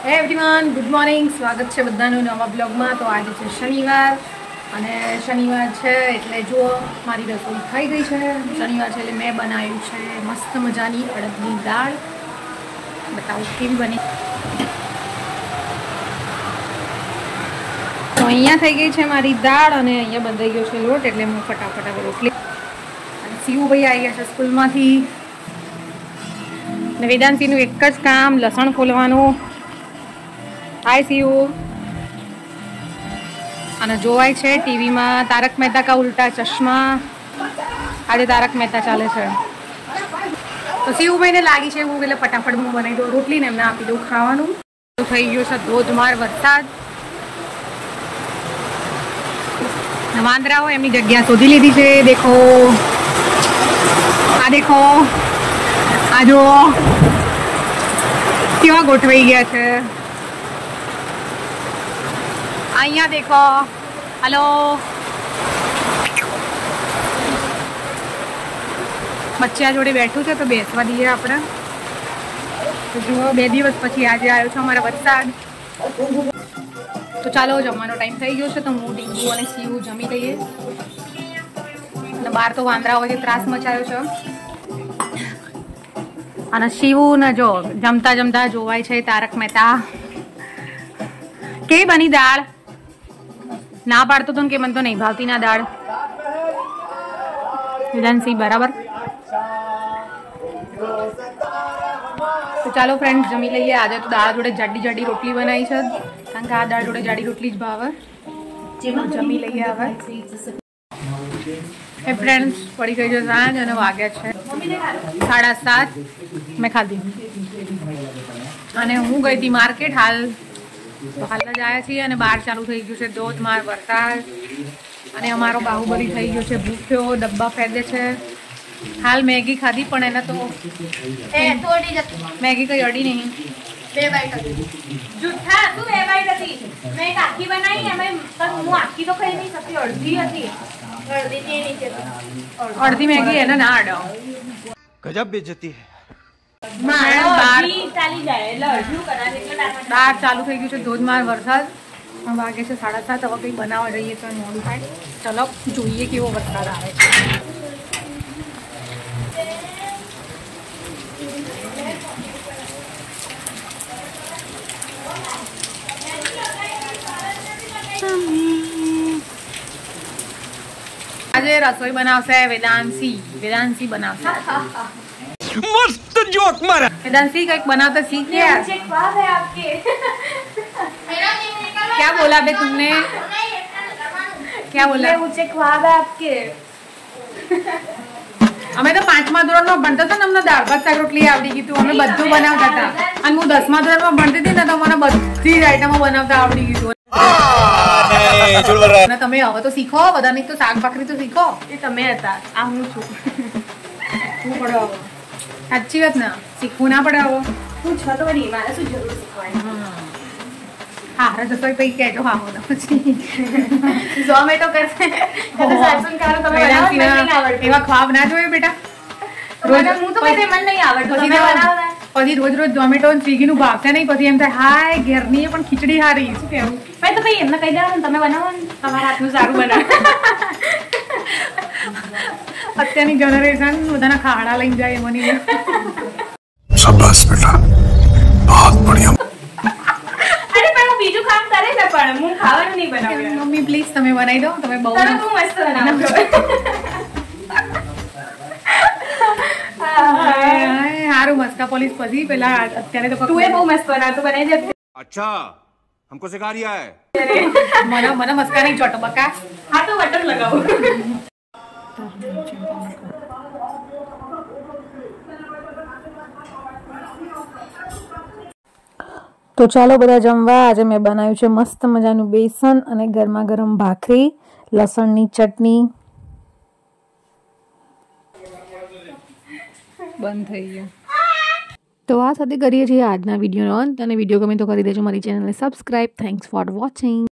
હે everyone, good morning. સ્વાગત છે બધાનું નવા બ્લોગમાં. તો આજે છે શનિવાર અને શનિવાર છે એટલે જુઓ મારી રસોઈ થઈ ગઈ છે. શનિવાર છે એટલે મેં બનાવ્યું છે મસ્ત મજાની અડદની દાળ. બતાવું કેવી બની. તો અહીંયા થઈ ગઈ છે મારી દાળ અને અહીંયા બંધાઈ ગયો છે લોટ, એટલે હું ફટાફટ હવે રોટલી. અને શિવુભાઈ આવી ગયા છે સ્કૂલમાંથી. ને વેદાંતીનું એક જ કામ લસણ ખોલવાનું. હાય શિવ. અને જોવાય છે ટીવીમાં તારક મહેતા કા ઉલ્ટા ચશ્મા. આજે તારક મહેતા ચાલે છે. તો શિવભાઈને લાગી છે હું એટલે ફટાફટ હું બનાવી દઉં રોટલી ને એમને આપી દઉં ખાવાનું. થઈ ગયો છે ધોધમાર વરસાદ. વાંદરાઓ એમની જગ્યા શોધી લીધી છે. દેખો આ દેખો આ જો કેવા ગોઠવાઈ ગયા છે. અહીંયા દેખો. હલો બચ્ચા જોડે બેઠું છે તો બેસવા દઈએ આપણે. તો જુઓ 2 દિવસ પછી આજે આવ્યો છે અમારા વરસાદ. તો ચાલો જમવાનો ટાઈમ થઈ ગયો છે તો હું ડીંગુ અને શિવ જમી લઈએ. અને બહાર તો વાંદરાઓએ ત્રાસ મચાયો છે. અને શિવ ને જો જમતા જમતા જોવાય છે તારક મહેતા. કેવી બની દાળ? ના પાડતો તો કે મને તો નહીં ભાવતી ના દાળ. વિધાનસિંહ બરાબર. તો ચાલો ફ્રેન્ડ જમી લઈએ. આજે તો દાળ જોડે જાડી જાડી રોટલી બનાવી છે કારણ કે આ દાળ જોડે જાડી રોટલી જ ભાવે. જમી લઈએ હવે. હે ફ્રેન્ડ્સ, પડી ગઈ છે સાંજ અને વાગ્યા છે 7:30. મેં ખાધી અને હું ગઈ હતી માર્કેટ. હાલ જ આવ્યા છીએ અને બહાર ચાલુ થઈ ગયું છે ધોધમાર વરસાદ. અને અમારો બાહુબલી થઈ ગયો છે ભૂખ્યો, ડબ્બા ફેંદે છે. હાલ મેગી ખાધી પણ એને તો મેગી કઈ અડી નહીં. 2 બાઈટ હતી. જુઠ્ઠા તું 2 બાઈટ હતી. મેં એક આખી બનાવી એમાં હું આખી તો ખાઈ નહીં શકતી, અડધી હતી. અડધી મેગી એને ના અડાવ. ગજબ બેઇજ્જતી હે. બહાર ચાલુ થઈ ગયું છે ધોધમાર વરસાદ. વાગે છે 7:30. હવે કંઈ બનાવવા જઈએ તો મોડું થાય. ચલો જોઈએ કેવો વરસાદ આવે છે. આજે રસોઈ બનાવશે વેદાંશી બનાવશે. मस्त जोक मारा. वेदांशी कहीं बनाता सीख गया. मुझे ख्वाब है आपके. क्या बोला बे तुमने? क्या बोला? मुझे ख्वाब है आपके. અમે તો 5મા ધોરણમાં ભણતા હતા ને અમને દાળ ભાત શાક રોટલી આવડી ગઈ હતું. અમે બધું બનાવતા હતા. અને હું 10મા ધોરણમાં ભણતી હતી ને તો મને બધી જ આઈટમો બનાવતા આવડી ગયું હતું. અને તમે હવે તો શીખો. બધાની તો શાક ભાખરી તો શીખો. એ તમે હતા, આ હું છું. હું પડો સાચી વાત ને, શીખવું ના પડે. હવે હું છો તો નહીં, મારે શું જરૂર શીખવાની. હા રસોઈ પછી કહેજો. હા હું પછી ઝોમેટો કરશે. એવા ખ્વાબ ના જોયે બેટા. રોજ હું તો મને નહીં આવડતું. પછી રોજ રોજ ઝોમેટો સ્વિગી નું ભાવશે નહીં. પછી એમ થાય હાય ઘેરની પણ ખીચડી હારી. શું કેવું ભાઈ? તો ભાઈ એમને કહી દેવાનું તમે બનાવો ને, તમારા હાથનું સારું બનાવો. અત્યારની જનરેશન બધાના ખાડા લઈને જાય એમની. શાબાશ બેટા, બહુત બઢિયા. અરે પણ હું બીજું કામ કરે છે પણ હું ખાવાનું નહીં બનાવું. મમ્મી પ્લીઝ તમે બનાવી દો. તમે બહુ મસ્ત બનાવો. સારું મસ્કા પોલીસ પછી પેલા અત્યારે તો તું એ બહુ મસ્ત બનાવતું બનાવી દે. अच्छा हमको सिखा रिया है. મને મસ્કા નહીં ચોટો બકા. હા તો બટર લગાવો. તો ચાલો બધા જમવા. આજે મેં બનાવ્યું છે મસ્ત મજાનું બેસન અને ગરમા ગરમ ભાખરી, લસણની ચટણી. બંધ થઈ ગયું. તો આ સાથે કરીએ છીએ આજના વિડીયોનો અંત. અને વિડીયો ગમે તો કરી દેજો. મારી ચેનલને સબસ્ક્રાઈબ. Thanks for watching.